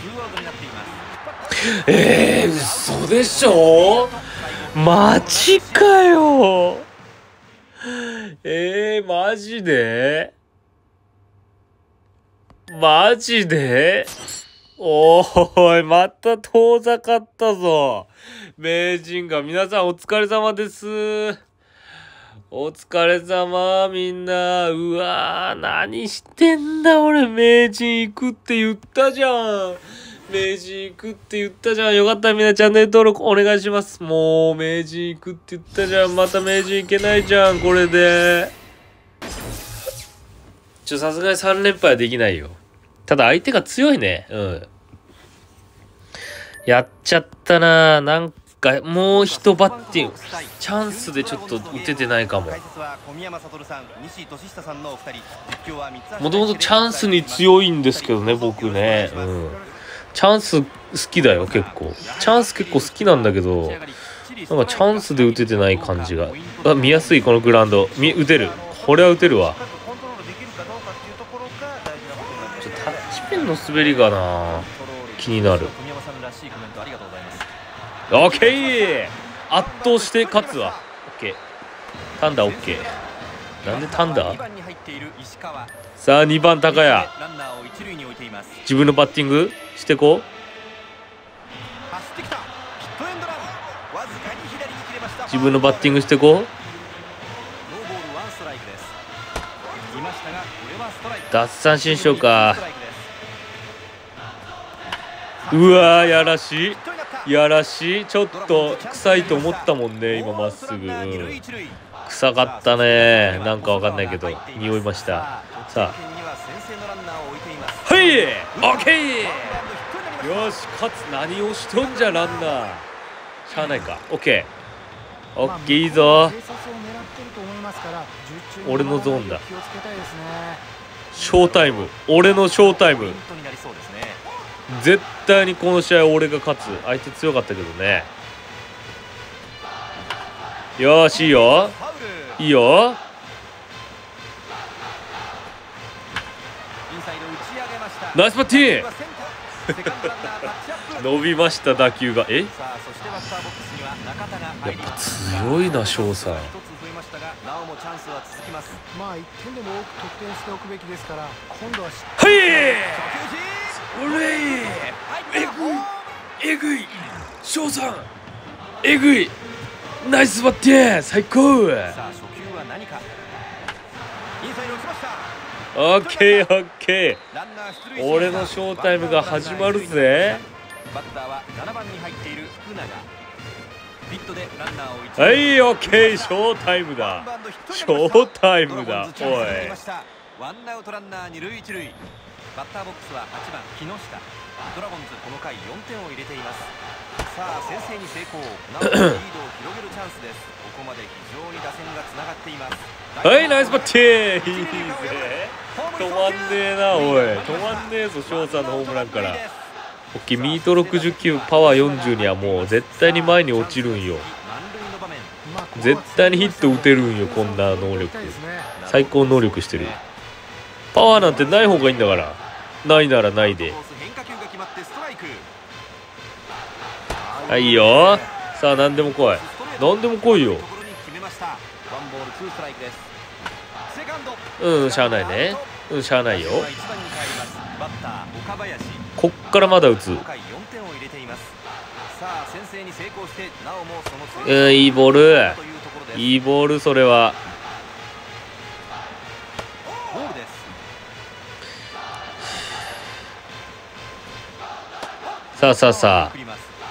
嘘でしょ。マジかよ。マジでマジで。おーい、また遠ざかったぞ。名人が。皆さんお疲れ様です。お疲れ様、みんな。うわー、何してんだ俺。名人行くって言ったじゃん。名人行くって言ったじゃん。よかったらみんなチャンネル登録お願いします。もう、名人行くって言ったじゃん。また名人行けないじゃん、これで。さすがに3連敗はできないよ。ただ相手が強いね。うん。やっちゃったな。なんか、もう一バッティング。チャンスでちょっと打ててないかも。もともとチャンスに強いんですけどね、僕ね。うん。チャンス好きだよ、結構。チャンス結構好きなんだけど、なんかチャンスで打ててない感じが。見やすい、このグラウンド。打てる。これは打てるわ。タッチペンの滑りがな、気になる。オッケー、圧倒して勝つわ。オッケー、タンダーオッケー。なんでタンダー。さあ2番高谷、自分のバッティングしてこう。自分のバッティングしてこう。奪三振しようか。うわー、やらしいやらしい。ちょっと臭いと思ったもんね、今まっすぐ。臭かったね。なんかわかんないけど匂いました。さあ、はい、オッケー。よし、勝つ。何をしとんじゃ、ランナー。しゃあないか。オッケー、オッケー、いいぞ。俺のゾーンだ。ショータイム、俺のショータイム。絶対にこの試合俺が勝つ。相手強かったけどね。よし、いいよいいよ。ナイスバッティング。伸びました、打球が。やっぱ強いな、翔さん。まあ1点でも多く得点しておくべきですから、今度ははい、それえぐい翔さん、えぐい。ナイスバッティング、最高。オッケーオッケー、俺のショータイムが始まるぜ。はい、オッケー、ショータイムだ。ショータイムだ。おい、ワンアウトランナー二塁一塁。バッターボックスは8番木下。ドラゴンズこの回4点を入れています。さあ先制に成功。なおリードを広げるチャンスです。ここまで非常に打線がつながっています。はい、ナイスバッティング。いいぜ。止まんねえな、おい。止まんねえぞ、翔さんのホームランから。オッケー、ミート69、パワー40にはもう絶対に前に落ちるんよ。絶対にヒット打てるんよ、こんな能力。最高能力してる。パワーなんてない方がいいんだから。ないならないで。はい、いいよ。さあ、何でも来い。何でも来いよ。うん、しゃあないね。うん、しゃあないよ。こっからまだ打つ。いいボール。いいボール、それは。さあさあさあ。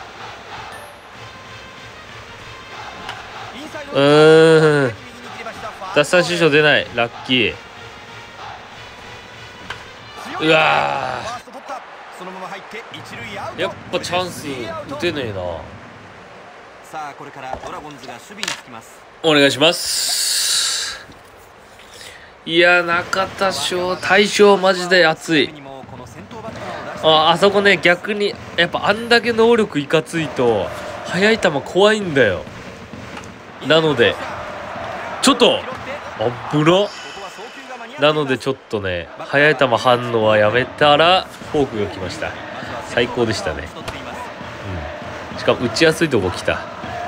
奪三振ショー出ない。ラッキー。うわー、やっぱチャンス打てねえな。さあこれからドラゴンズが守備につきます。お願いします。いや、中田翔大将マジで熱い。あそこね、逆にやっぱあんだけ能力いかついと速い球怖いんだよ。なのでちょっと危な。なのでちょっとね、速い球反応はやめたらフォークが来ました。 最高でしたね。しかも打ちやすいとこ来た。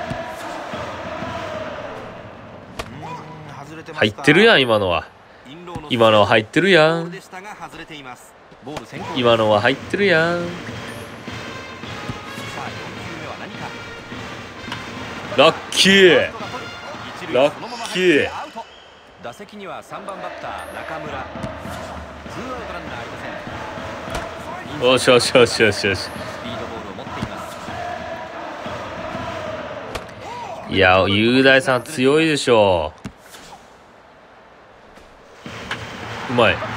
入ってるやん今のは。今のは入ってるやん。今のは入ってるやん。ラッキーラッキー。 打席には3番バッター中村。ツーアウトランナーありません。 よしよしよしよしよし。 スピードボールを持っています。 いや雄大さん強いでしょう。うまい。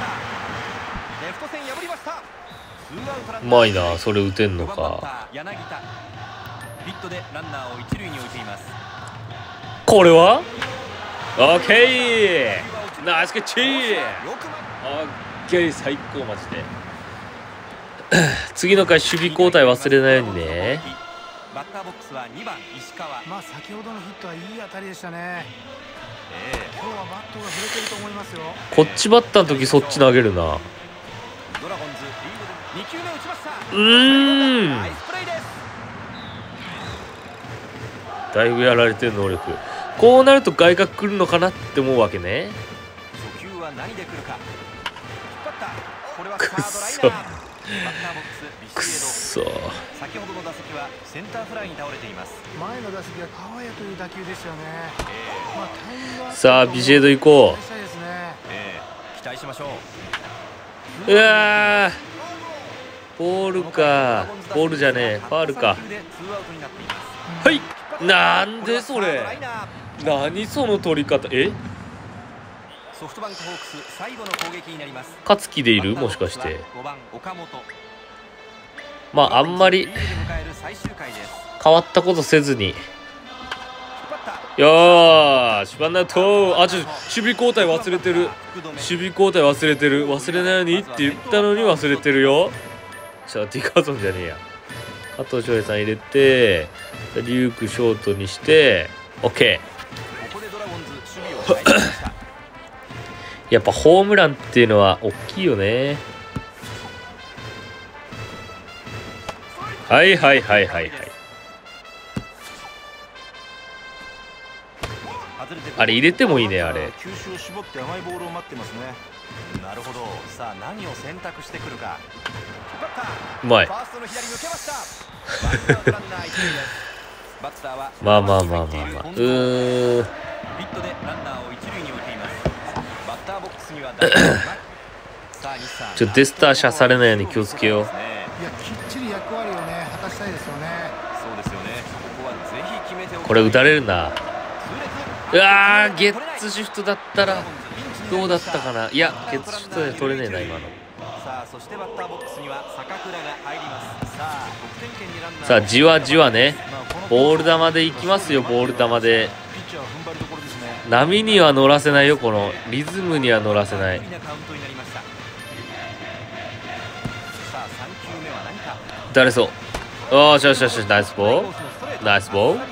うまいな。それ打てんのか。 ヒットでランナーを一塁に置いています。 これはオッケーナイスキャッチ。オッケー最高マジで。次の回守備交代忘れないようにね。 バッターボックスは2番石川。 まあ先ほどのヒットはいい当たりでしたね。今日はバットが触れてると思いますよ。 こっちバッターの時そっち投げるな。 ドラゴンズリードで2球目打ちました。ナイスプレーです。 だいぶやられてる能力。こうなると外角来るのかなって思うわけね。 初球は何で来るか。引っ張った。これはサードライナー。バッターボックスビシエド。先ほどの打席はセンターフライに倒れています。 前の打席は川谷という打球ですよね。 さあビシエド行こう。 期待しましょう。うわボールか。ボールじゃねえファールか。はい。なんでそれ。何その取り方。 ソフトバンクホークス最後の攻撃になります。 勝木でいるもしかして。まああんまり変わったことせずに。よーしワンアウト。守備交代忘れてる。守備交代忘れてる。忘れないようにって言ったのに忘れてるよ。ディカーソンじゃねえや。加藤翔平さん入れてリュークショートにして OK。 やっぱホームランっていうのは大きいよね。はいはいはいはいはい。あれ入れてもいいね。あれ球種を絞って甘いボールを待ってますね。 なるほど。さあ何を選択してくるか。 うまい。まあまあまあまあまあ。ヒットでランナーを一塁に置いています。バッターボックスにはデスター射されないように気をつけよう。 いやきっちり役割をね果たしたいですよね。 そうですよね。ここはぜひ決めておきたい。 これ打たれるな。うわーゲッツシフトだったらどうだったかな。いやゲッツシフトで取れねえな今の。 さあそしてバッターボックスには坂倉が入ります。さあ得点圏にランナー。 さあじわじわね。ボール球でいきますよ。ボール球で波には乗らせないよ。このリズムには乗らせない。誰そう。おーしよしよしナイスボールナイスボール。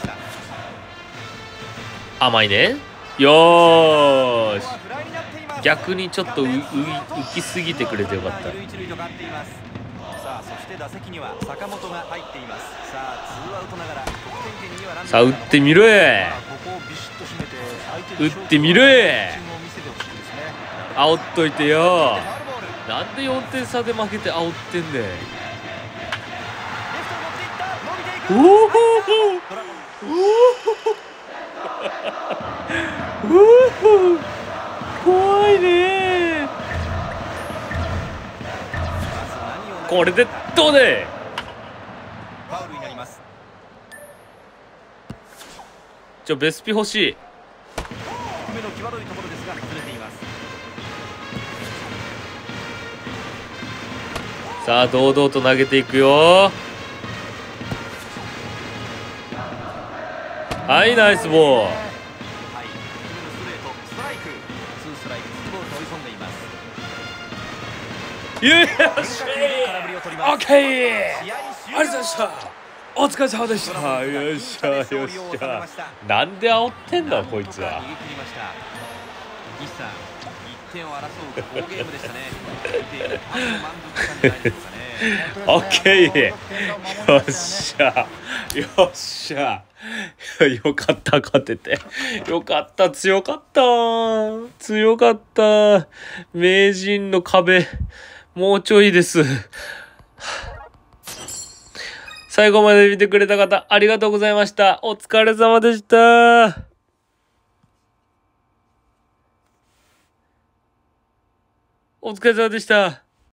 甘いね。よーし。逆にちょっと浮きすぎてくれてよかった。 さあそして打席には坂本が入っています。さあツーアウトながら得点圏にはランナー。 さあ打ってみろえ。打ってみろえ。煽っといてよ。なんで4点差で負けて煽ってんねん。おおおお怖いね。これでどうで。 ファウルになります。 ベスピ欲しい。 低めの際どいところですが外れています。 さあ堂々と投げていくよ。はいナイスボール。 はい、低めのストレートストライク。ツーストライクツーボールと追い込んでいます。 よしオッケー。ありがとうございました。お疲れ様でした。よっしゃよっしゃ。なんで煽ってんだこいつは。 西さん1点を争う好ゲームでしたね。満足感じゃないですかね。 オッケー。よっしゃ。よっしゃ。よかった、勝てて。よかった、強かった。強かった。名人の壁、もうちょいです。最後まで見てくれた方、ありがとうございました。お疲れ様でした。お疲れ様でした。